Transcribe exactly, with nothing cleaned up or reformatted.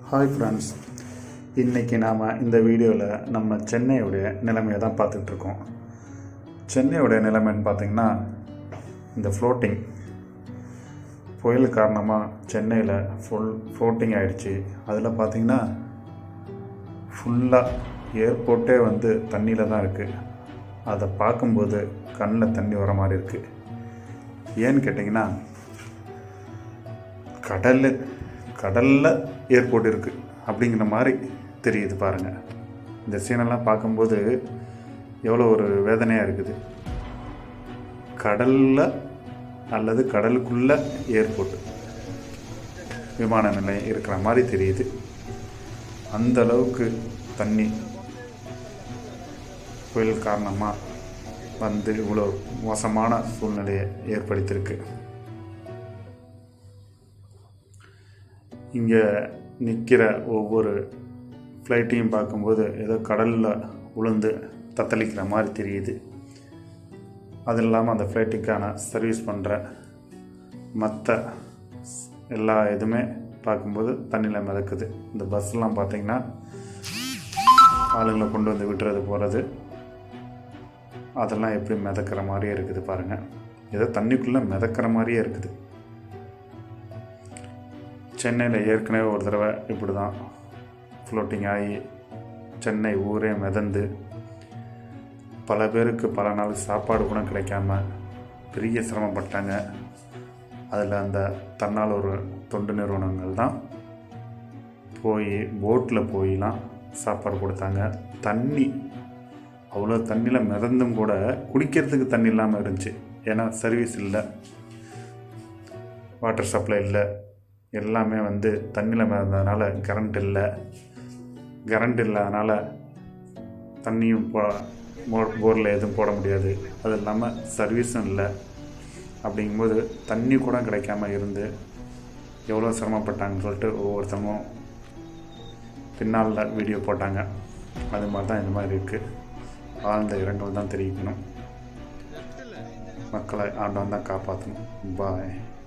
Hi friends, இன்றைக்கி நாம் இந்த வீடியோவில் நம்ம சென்னையுடைய நிலைமையை தான் பார்த்துட்ருக்கோம். சென்னையுடைய நிலைமைன்னு பார்த்திங்கன்னா, இந்த ஃப்ளோட்டிங் புயல் காரணமாக சென்னையில் ஃபுல் ஃப்ளோட்டிங் ஆகிடுச்சி. அதில் பார்த்திங்கன்னா ஃபுல்லாக ஏர்போர்ட்டே வந்து தண்ணியில் தான் இருக்குது. அதை பார்க்கும்போது கண்ணில் தண்ணி வர மாதிரி இருக்குது. ஏன்னு கேட்டிங்கன்னா, கடல் கடலில் ஏர்போர்ட் இருக்குது அப்படிங்கிற மாதிரி தெரியுது பாருங்கள். இந்த சீனெல்லாம் பார்க்கும்போது எவ்வளோ ஒரு வேதனையாக இருக்குது. கடலில் அல்லது கடலுக்குள்ளே ஏர்போர்ட் விமான நிலையம் இருக்கிற மாதிரி தெரியுது. அந்த அளவுக்கு தண்ணி புயல் காரணமாக வந்து இவ்வளோ மோசமான சூழ்நிலையை ஏற்படுத்தியிருக்கு. இங்கே நிற்கிற ஒவ்வொரு ஃப்ளைட்டையும் பார்க்கும்போது ஏதோ கடலில் உளுந்து தத்தளிக்கிற மாதிரி தெரியுது. அது இல்லாமல் அந்த ஃப்ளைட்டுக்கான சர்வீஸ் பண்ணுற மற்ற எல்லா இதுவுமே பார்க்கும்போது தண்ணியில் மிதக்குது. இந்த பஸ்ஸெலாம் பார்த்திங்கன்னா ஆளுங்களை கொண்டு வந்து விட்டுறது போகிறது, அதெல்லாம் எப்படி மிதக்கிற மாதிரியே இருக்குது பாருங்கள். ஏதோ தண்ணிக்குள்ளே மிதக்கிற மாதிரியே இருக்குது. சென்னையில் ஏற்கனவே ஒரு தடவை இப்படி தான் ஃப்ளோட்டிங் ஆகி சென்னை ஊரே மிதந்து பல பேருக்கு பல நாள் சாப்பாடு கூட கிடைக்காம பெரிய சிரமப்பட்டாங்க. அதில் அந்த தன்னார்வ தொண்டு நிறுவனங்கள் தான் போய் போட்டில் போயெலாம் சாப்பாடு கொடுத்தாங்க. தண்ணி அவ்வளோ தண்ணியில் மிதந்தும் கூட குடிக்கிறதுக்கு தண்ணி இல்லாமல் இருந்துச்சு. ஏன்னா சர்வீஸ் இல்லை, வாட்டர் சப்ளை இல்லை, எல்லாமே வந்து தண்ணியில் மிதந்ததுனால கரண்ட் இல்லை. கரண்ட் இல்லாதனால தண்ணியும் போ போரில் எதுவும் போட முடியாது. அது இல்லாமல் சர்வீஸும் இல்லை. அப்படிங்கும்போது தண்ணி கூட கிடைக்காம இருந்து எவ்வளோ சிரமப்பட்டாங்கன்னு சொல்லிட்டு ஒவ்வொருத்தவங்களும் பின்னால் வீடியோ போட்டாங்க. அது மாதிரி தான் இந்த மாதிரி இருக்குது. ஆழ்ந்த இரங்கல் தான் தெரிவிக்கணும். மக்களை ஆண்டவன் தான் காப்பாற்றணும். பாய்.